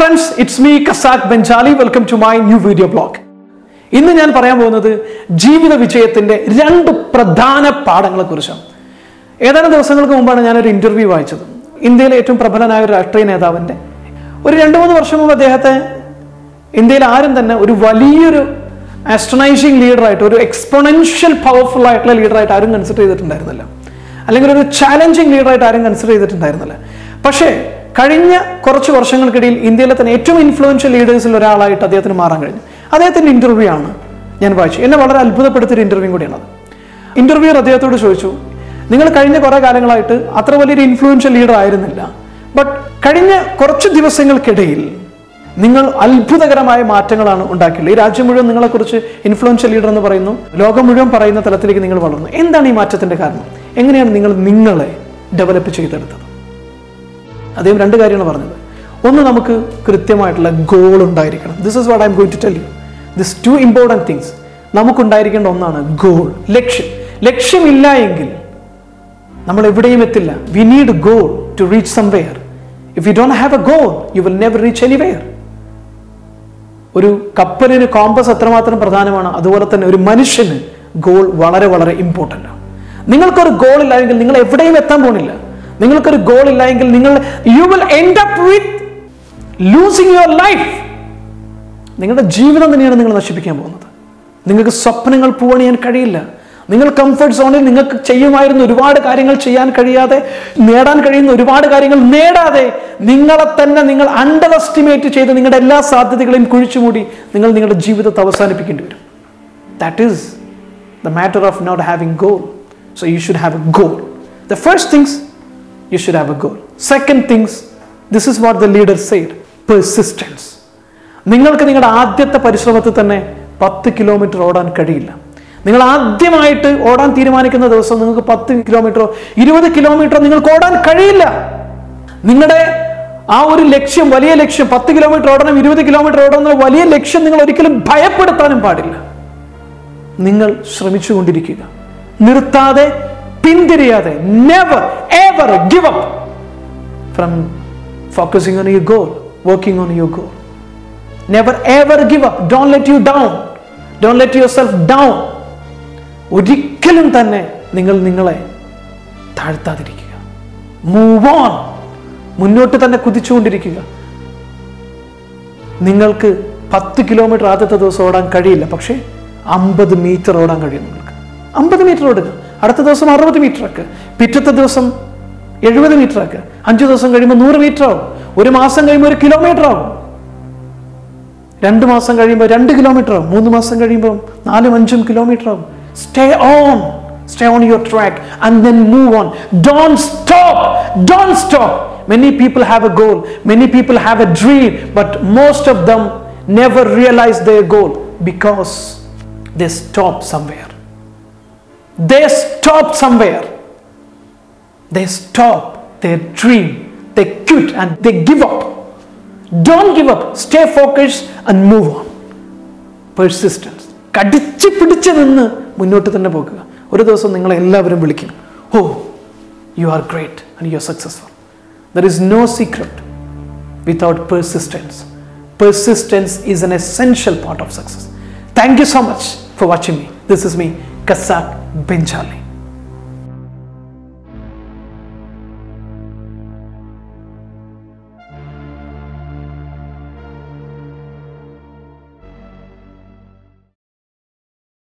friends, it's me Kasak Benjali. Welcome to my new video blog. ഇന്ന് ഞാൻ പറയാൻ പോകുന്നത് ജീവിത വിജയത്തിന്റെ രണ്ട് പ്രധാന പാഠങ്ങളെക്കുറിച്ചാണ്. ഏതാനും ദിവസങ്ങൾക്ക് മുമ്പാണ് ഞാനൊരു ഇന്റർവ്യൂ വായിച്ചത്. ഇന്ത്യയിലെ ഏറ്റവും പ്രബലനായ ഒരു രാഷ്ട്രീയ നേതാവിന്റെ ഒരു 2-3 വർഷം മുമ്പ് അദ്ദേഹത്തെ ഇന്ത്യയിൽ ആരും തന്നെ ഒരു വലിയൊരു ആസ്ട്രോണൈസിങ് ലീഡറായിട്ട്, ഒരു എക്സ്പോണൻഷ്യൽ പവർഫുൾ ആയിട്ടുള്ള ലീഡറായിട്ട് ആരും കൺസിഡർ ചെയ്തിട്ടുണ്ടായിരുന്നില്ല, അല്ലെങ്കിൽ ഒരു ചാലഞ്ചിങ് ലീഡറായിട്ട് ആരും കൺസിഡർ ചെയ്തിട്ടുണ്ടായിരുന്നില്ല. പക്ഷേ കഴിഞ്ഞ കുറച്ച് വർഷങ്ങൾക്കിടയിൽ ഇന്ത്യയിലെ തന്നെ ഏറ്റവും ഇൻഫ്ലുവൻഷ്യൽ ലീഡേഴ്സിൽ ഒരാളായിട്ട് അദ്ദേഹത്തിന് മാറാൻ കഴിഞ്ഞു. അദ്ദേഹത്തിൻ്റെ ഇന്റർവ്യൂ ആണ് ഞാൻ വായിച്ചു. എന്നെ വളരെ അത്ഭുതപ്പെടുത്തിയൊരു ഇന്റർവ്യൂ കൂടിയാണത്. ഇന്റർവ്യൂർ അദ്ദേഹത്തോട് ചോദിച്ചു, നിങ്ങൾ കഴിഞ്ഞ കുറേ കാലങ്ങളായിട്ട് അത്ര വലിയൊരു ഇൻഫ്ലുവൻഷ്യൽ ലീഡർ ആയിരുന്നില്ല, ബട്ട് കഴിഞ്ഞ കുറച്ച് ദിവസങ്ങൾക്കിടയിൽ നിങ്ങൾ അത്ഭുതകരമായ മാറ്റങ്ങളാണ് ഉണ്ടാക്കിയുള്ളത്. ഈ രാജ്യം മുഴുവൻ നിങ്ങളെക്കുറിച്ച് ഇൻഫ്ലുവൻഷ്യൽ ലീഡർ എന്ന് പറയുന്നു, ലോകം മുഴുവൻ പറയുന്ന തലത്തിലേക്ക് നിങ്ങൾ വളർന്നു. എന്താണ് ഈ മാറ്റത്തിന്റെ കാരണം? എങ്ങനെയാണ് നിങ്ങൾ നിങ്ങളെ ഡെവലപ്പ് ചെയ്തെടുത്തത്? അദ്ദേഹം 2 കാര്യമാണ് പറഞ്ഞത്. ഒന്ന്, നമുക്ക് കൃത്യമായിട്ടുള്ള ഗോൾ ഉണ്ടായിരിക്കണം. This is what I am going to tell you. This 2 important things. നമുക്കുണ്ടായിരിക്കേണ്ട ഒന്നാണ് ഗോൾ, ലക്ഷ്യം. ലക്ഷ്യമില്ല എങ്കിൽ നമ്മൾ എവിടെയും എത്തില്ല. We need goal to reach somewhere. If you don't have a goal, you will never reach anywhere. ഒരു കപ്പലിന് കോമ്പസ് എത്രമാത്രം പ്രധാനമാണ്, അതുപോലെ തന്നെ ഒരു മനുഷ്യന് ഗോൾ വളരെ വളരെ ഇമ്പോർട്ടൻ്റ് ആണ്. നിങ്ങൾക്കൊരു ഗോൾ ഇല്ലെങ്കിൽ നിങ്ങൾ എവിടെയും എത്താൻ പോകുന്നില്ല. നിങ്ങൾക്കൊരു ഗോൾ ഇല്ലെങ്കിൽ you will end up with losing your life. നിങ്ങളുടെ ജീവിതം തന്നെയാണ് നിങ്ങൾ നശിപ്പിക്കാൻ പോകുന്നത്. നിങ്ങൾക്ക് സ്വപ്നങ്ങൾ പൂവണിയാൻ കഴിയില്ല. നിങ്ങൾ കംഫർട്ട് സോണിൽ നിങ്ങൾക്ക് ചെയ്യുമായിരുന്ന ഒരുപാട് കാര്യങ്ങൾ ചെയ്യാൻ കഴിയാതെ, നേടാൻ കഴിയുന്ന ഒരുപാട് കാര്യങ്ങൾ നേടാതെ, നിങ്ങളെ തന്നെ നിങ്ങൾ അണ്ടർ എസ്റ്റിമേറ്റ് ചെയ്ത് നിങ്ങളുടെ എല്ലാ സാധ്യതകളെയും കുഴിച്ചുമൂടി നിങ്ങൾ നിങ്ങളുടെ ജീവിതത്തെ അവസാനിപ്പിക്കേണ്ടി വരും. That is the matter of not having goal. So you should have a goal. The first things, you should have a goal. Second things, this is what the leader said, persistence. നിങ്ങൾക്ക് നിങ്ങളുടെ ആദ്യത്തെ പരിശ്രമത്തിൽ തന്നെ 10 kilometre ഓടാൻ കഴിയില്ല. നിങ്ങൾ ആദ്യമായിട്ട് ഓടാൻ തീരുമാനിക്കുന്ന ദിവസം നിങ്ങൾക്ക് 10 കിലോമീറ്ററോ 20 കിലോമീറ്ററോ നിങ്ങൾക്ക് ഓടാൻ കഴിയില്ല. നിങ്ങളുടെ ആ ഒരു ലക്ഷ്യം, വലിയ ലക്ഷ്യം, 10 കിലോമീറ്റർ ഓടണം, 20 കിലോമീറ്റർ ഓടണം എന്ന വലിയ ലക്ഷ്യം നിങ്ങൾ ഒരിക്കലും ഭയപ്പെടുത്താനും പാടില്ല. നിങ്ങൾ ശ്രമിച്ചുകൊണ്ടിരിക്കുക, നിർത്താതെ, പിന്തിരിയാതെ. Never ever give up from focusing on your goal, working on your goal. Never ever give up. Don't let you down. Don't let yourself down. ഒരിക്കലും തന്നെ നിങ്ങൾ നിങ്ങളെ താഴ്ത്താതിരിക്കുക. Move on. മുന്നോട്ട് തന്നെ കുതിച്ചുകൊണ്ടിരിക്കുക. നിങ്ങൾക്ക് 10 കിലോമീറ്റർ ആദ്യത്തെ ദിവസം ഓടാൻ കഴിയില്ല, പക്ഷേ 50 മീറ്റർ ഓടാൻ കഴിയും. നിങ്ങൾക്ക് 50 മീറ്റർ ഓടുക, അടുത്ത ദിവസം 60 മീറ്റർ ആക്കുക, പിറ്റത്തെ ദിവസം 70 മീറ്റർ ആക്കുക, 5 ദിവസം കഴിയുമ്പോൾ 100 മീറ്റർ ആവും, 1 മാസം കഴിയുമ്പോൾ 1 കിലോമീറ്റർ ആവും, 2 മാസം കഴിയുമ്പോൾ 2 കിലോമീറ്റർ ആവും, 3 മാസം കഴിയുമ്പോൾ 4-5 കിലോമീറ്റർ ആവും. Stay on your track and then move on. Don't stop. Many people have a goal, many people have a dream, but most of them never realize their goal because they stop somewhere. They stop their dream. They quit and they give up. Don't give up. Stay focused and move on. Persistence. കടിച്ചു പിടിച്ച് നിന്ന് മുന്നോട്ട് തന്നെ പോകുക. ഒരു ദിവസം നിങ്ങളെ എല്ലാവരും വിളിക്കും, oh, you are great and you are successful. There is no secret without persistence. Persistence is an essential part of success. Thank you so much for watching me. This is me, Kasak Benjali.